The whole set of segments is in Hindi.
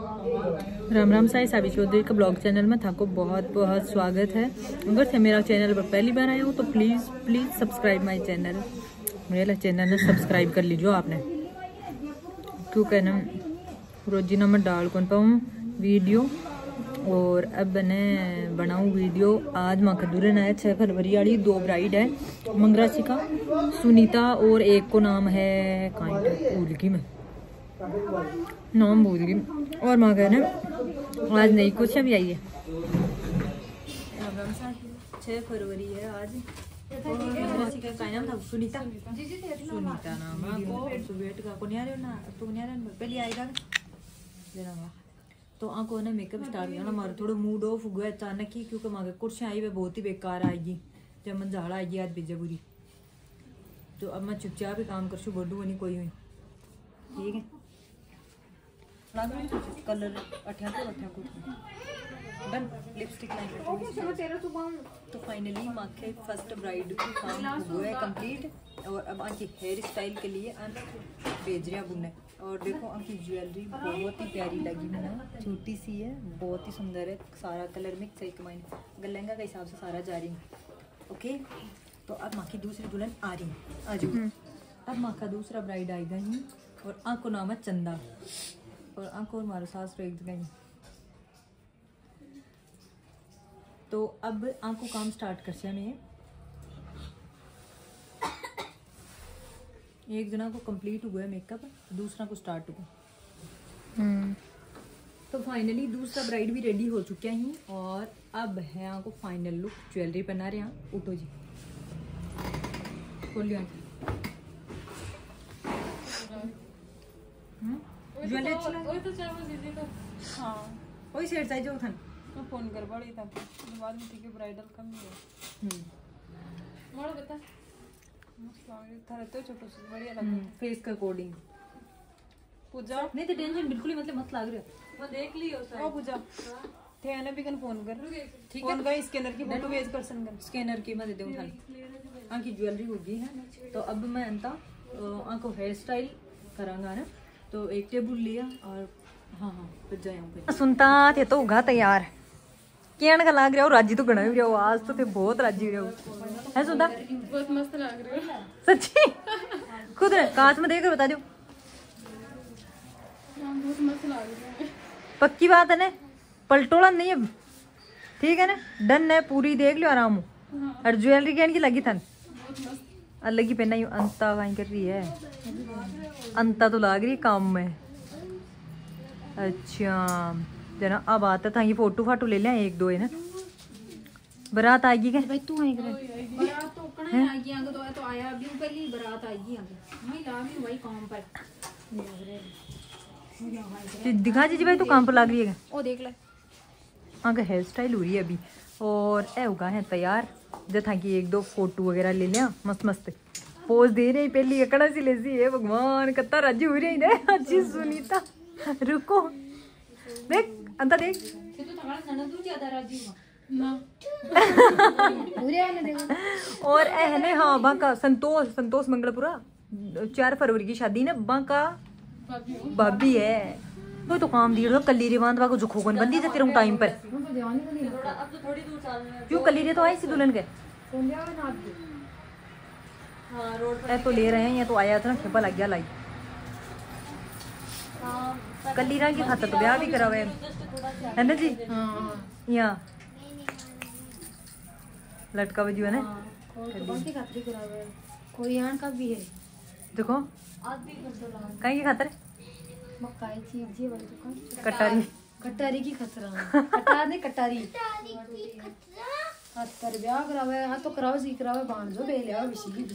राम राम साई साबी चौधरी का ब्लॉग चैनल में थाको बहुत बहुत स्वागत है। अगर थे मेरा चैनल पर पहली बार आए हो तो please please subscribe my channel. मेरा चैनल ने सब्सक्राइब कर लीजिए आपने, क्योंकि ना रोजीना मैं डाल कौन पाऊँ वीडियो। और अब मैंने बनाऊँ वीडियो। आज माँ का दुल्हन है 6 फरवरी वाली, 2 ब्राइड है मंगरासी का, सुनीता और एक को नाम है भूल गई मैं, नाम भूल गई। और माँ कह रहे आज नई कुर्सियाँ भी आई है। 6 फरवरी है आज। का नाम था सुनीता, सुनीता नाम है। वेट का को नहीं आ रहे ना, तो नहीं आ रहे पहले आएगा जरा। तो आंखों ने मेकअप स्टार्ट किया ना, हमारा थोड़ा मूड ऑफ हुआ अचानक ही, क्योंकि हमारे कुर्सियाँ आई हुई बहुत ही बेकार आएगी। जब मन झाड़ा आएगी आज बेजा बुरी, तो अब मैं चुपचाप ही काम करशू, बोलूँ नहीं कोई हुई। ठीक है कलर डन लिपस्टिक तो फाइनली माँ के फर्स्ट ब्राइड का काम हुआ है कंप्लीट। और अब आंकी हेयर स्टाइल के लिए भेज रहे बुनने। और देखो आंकी ज्वेलरी बहुत ही प्यारी लगी मुझे, छोटी सी है, बहुत ही सुंदर है, सारा कलर मिक्स है। कमाइन अगर लहंगा के हिसाब से सारा जा रही है। ओके तो अब माँ की दूसरी दुल्हन आ रही है, आ जाओ। अब माँ का दूसरा ब्राइड आएगा ही, और आंख को नाम है चंदा, और आंख और मारो सास एक गई। तो अब आंख को काम स्टार्ट कर से में एक जना को कंप्लीट हुआ है मेकअप, दूसरा को स्टार्ट हुआ। तो फाइनली दूसरा ब्राइड भी रेडी हो चुके हैं। और अब है आंख को फाइनल लुक, ज्वेलरी पहना रहे हैं। उठो जी खोलियो ज्वेलरी अच्छी लगी तो चाहे दीदी तो हां वही सेट चाहिए जो थन मैं फोन कर बड़ी था बाद में ठीक है ब्राइडल कम है। मोड़ बता थारे तो छोटो से बढ़िया लग फेस का कोडिंग पूजा नहीं तो टेंशन बिल्कुल ही मतलब मत लाग रहा। मैं देख लियो सर ओ पूजा थे आने भी कन फोन कर ठीक है। भाई स्कैनर की फोटो भेज पर्सन कर स्कैनर की मैं दे दूं थाने। आंख की ज्वेलरी हो गई है। तो अब मैं अंता आंख को हेयर स्टाइल करांगा ना, तो एक टेबल लिया और हाँ फिर जाए सुनता थे तो उगा तैयार कहने का लाग रहा हो। राजी तो गणा भी रहो आज, तो थे बहुत राजी रहो है सुनता, बहुत मस्त लग रहा है सच्ची। खुद कांच में देख बता दो, बहुत मस्त लग रहा है। पक्की बात है ना, पलटोला नहीं है, ठीक है ना, डन है पूरी, देख लो आराम हो। और ज्वेलरी कहने की लगी थन अलग ही पहना ही। अंता कहीं कर रही है, अंता तो लाग रही काम में। अच्छा जना अब आता था ये फोटो फाटो ले लें 1-2 है ना। बारात आएगी क्या भाई तू आई करे बारात तो कने आएगी आगे तो आया अभी पहली बारात आएगी आगे मैं लागी वही काम पर दिखा जी भाई तो काम पर लग रही है ओ देख ले आगे हेयर स्टाइल हो रही है अभी। और ए उगा है तैयार जथा की 1-2 फोटो वगैरह ले लिया मस्त मस्त पोज दे रही पहली एकड़ा सी लेसी है। भगवान कत्ता राजी हो रही है अच्छी सुनीता। रुको देख अंता देख और एहने हाँ बाका संतोष मंगलपुरा 4 फरवरी की शादी ना बाका भाभी है। तो काम दिया कली रिवान बाको जो खोगन बंदी थे तेरे टाइम पर क्यों कली रे तो आई सी दुल्हन के तो ले रहे हैं। या तो आया था ना खेपा लग गया लाई कली रंग की खातर तो ब्याह भी करा हुआ है ना जी। यहाँ लटका बजू है ना कोई यहाँ का भी है देखो कहीं की खातर कटारी की खतरा कटार नहीं कटारी खतर ब्याह करावे हां तो करावे सी करावे बांध जो ले लिया बिसी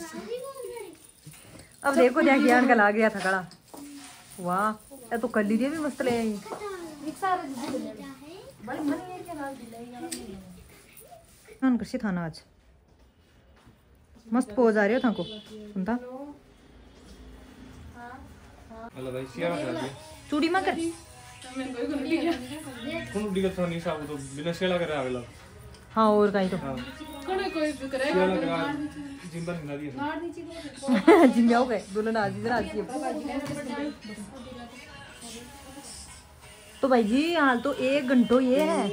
अब देखो क्या ज्ञान का ला गया था कड़ा। वाह ये तो कली भी मस्त ले आई कृषि थाना आज मस्त पोज आ रही हो था को सुनता चूड़ी मा कर हाँ और कहीं तो जिम्मे हो गए दुल्हन आज इधर आती है तो भाई जी हाल तो 1 घंटो ये है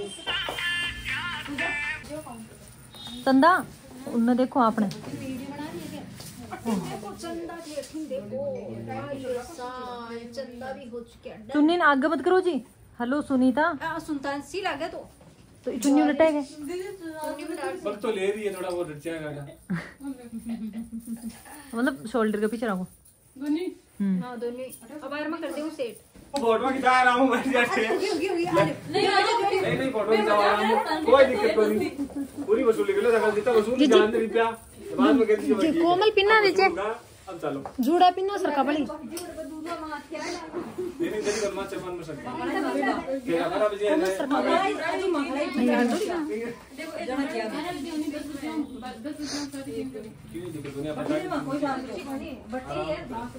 चंदा उनने देखो आपने चुन्नी आगे मत करो जी। हेलो सुनीता सुनता सी लगे तो चुन्नी लटे गए तो ले रही है थोड़ा बहुत मतलब शोल्डर के पीछे रखो दोनी हां दोनी अब यार मैं कर दूं सेट फोटो खिंचा रहा हूं मैं जैसे नहीं फोटो खिंचा रहा हूं कोई दिक्कत नहीं पूरी वसूली कर लो सकल जितना वसूल जान दे रुपया बाद में कहती है कोमल पिन्ना नीचे अब चलो जूड़ा पिन्ना सरका बड़ी नहीं जल्दी कर मत चमन में सकता क्या बड़ा बजे है क्यों दिक्कत दुनिया बता कोई बात नहीं बट्टी है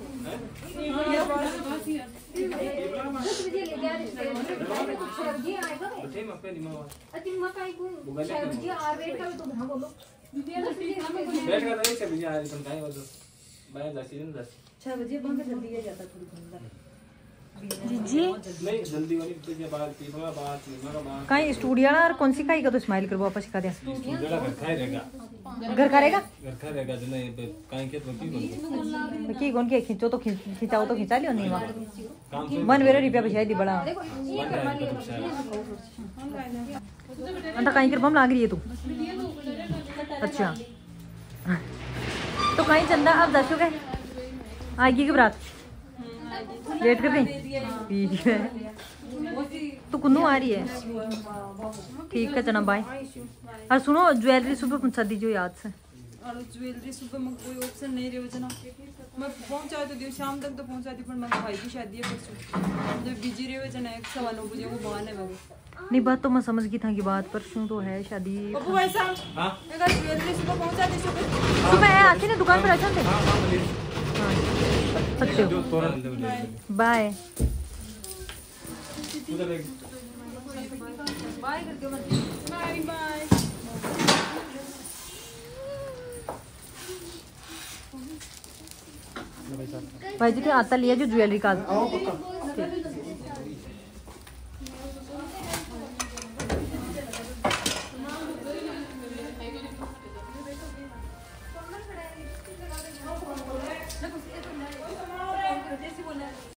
सब्जी आएगा बच्चे में पे निमा अति मकाई को सब्जी आवेट का तो भाग बोलो बैठ कर रही सब्जी आ रही तुम काहे बोलो बाय 6 बजे बंद कर दिया जाता थोड़ी अंदर जी नहीं जल्दी वाली तुझे बात की थोड़ा बात मेरा बात कहीं स्टूडियो ना और कौन सी खाई का तो स्माइल कर वापस सिखा दिया स्टूडियो घर खाएगा घर करेगा जो नहीं कहीं के तो की कौन के खींचो तो खिंचाओ तो खिंचा लियो नहीं वहां मन वेरे रुपया बचाई दी बड़ा अंत कहीं कर बम लाग रही है तू अच्छा तो कहीं चंदा अब दसो गए आएगी की बारात लेट कर रही ठीक है तो कुन्नू आ रही है ठीक है चना बाय और सुनो ज्वेलरी सुबह पहुंचा दीजिए याद से और ज्वेलरी सुबह में कोई ऑप्शन नहीं रहे जना मैं पहुंचा तो दियो शाम तक तो पहुंचा दी पर मैं भाई की शादी है परसों जब बिजी रहे जना 9:15 बजे वो बहाने में नहीं बात तो मैं समझ गई था कि बात परसों तो है शादी बाबू भाई साहब हां अगर ज्वेलरी सुबह पहुंचा दी सुबह है आती ना दुकान पर आ जाते सकते हो बाय बाय करके बाय बाय भाई जी के आता लिया जो ज्वेलरी का